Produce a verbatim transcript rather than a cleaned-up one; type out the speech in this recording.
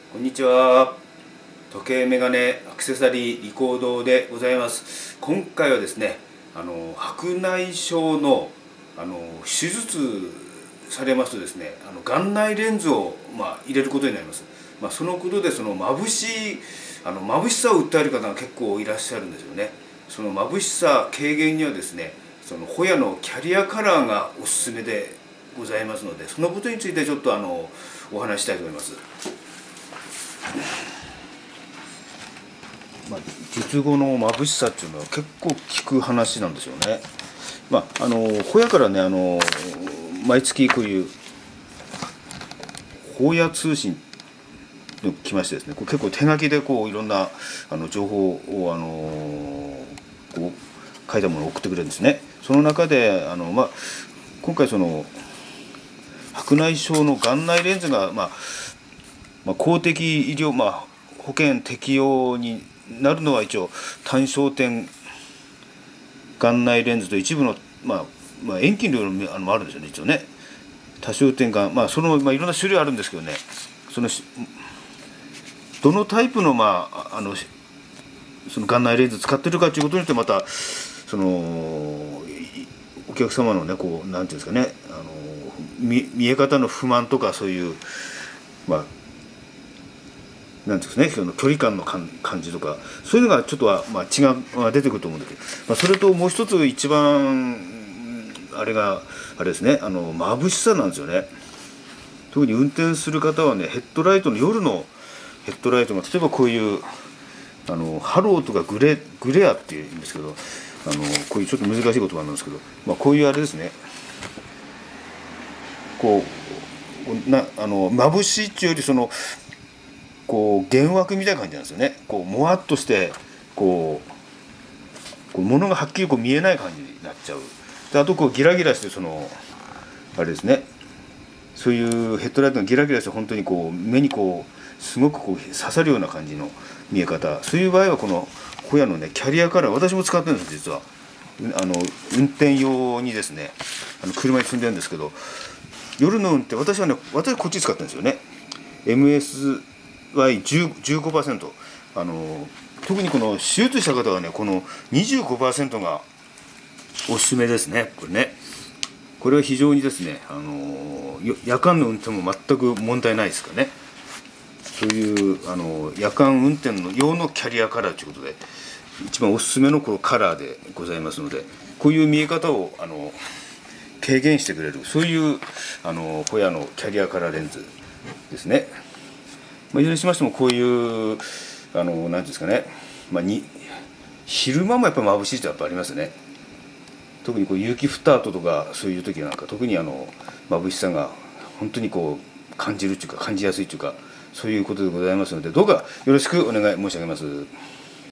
こんにちは。時計メガネアクセサリーリコードでございます。今回はですね、あの白内障のあの手術されますとですね、あの眼内レンズを、まあ、入れることになります。まあ、そのことでその眩しいあの眩しさを訴える方が結構いらっしゃるんですよね。その眩しさ軽減にはですね、そのホヤのキャリアカラーがおすすめでございますので、そのことについてちょっとあのお話ししたいと思います。まあ、術後の眩しさっていうのは結構聞く話なんですよね。まあ、あのホヤからね、あの毎月こういうホヤ通信の来ましてですね、これ結構手書きでこういろんなあの情報をあのこう書いたものを送ってくれるんですね。その中であの、まあ、今回その白内障の眼内レンズが、まあまあ、公的医療、まあ、保険適用になるのは一応単焦点眼内レンズと一部の、まあまあ、遠近量のあのもあるんですよね、一応ね。多焦点眼、まあその、まあ、いろんな種類あるんですけどね、そのどのタイプの、まあ、あのその眼内レンズ使ってるかということによってまたそのお客様のね、こうなんていうんですかね、あの 見, 見え方の不満とかそういう、まあなんていうんですかね、距離感の感じとかそういうのがちょっとは、まあ、違いが出てくると思うんだけど、まあ、それともう一つ一番あれがあれですね、あの眩しさなんですよね。特に運転する方はね、ヘッドライトの夜のヘッドライトが例えばこういうあのハローとかグレグレアっていうんですけど、あのこういうちょっと難しい言葉なんですけど、まあ、こういうあれですね、こうなあの眩しいっていうよりそのこう幻惑みたいな感じなんですよね。こうもわっとしてこうこう物がはっきりこう見えない感じになっちゃう。であとこうギラギラしてそのあれですね、そういうヘッドライトがギラギラして本当にこう目にこうすごくこう刺さるような感じの見え方、そういう場合はこのホヤのねキャリアカラー、私も使ってるんです実は。あの運転用にですね、あの車に積んでるんですけど、夜の運転、私はね私こっち使ってるんですよね。 エムエスワイじゅうごパーセント、 あの特にこの手術した方はねこの にじゅうごパーセント がおすすめですね。これね、これは非常にですね、あの夜間の運転も全く問題ないですからね。そういうあの夜間運転の用のキャリアカラーということで一番おすすめのこのカラーでございますので、こういう見え方をあの軽減してくれる、そういうあのホヤのキャリアカラーレンズですね。まあ、いずれにしましてもこういうあの何ですかね、まあ、に昼間もやっぱ眩しいってやっぱありますね。特にこう雪降った後とかそういう時なんか特にあの眩しさが本当にこう感じるっていうか感じやすいっていうか、そういうことでございますので、どうかよろしくお願い申し上げます。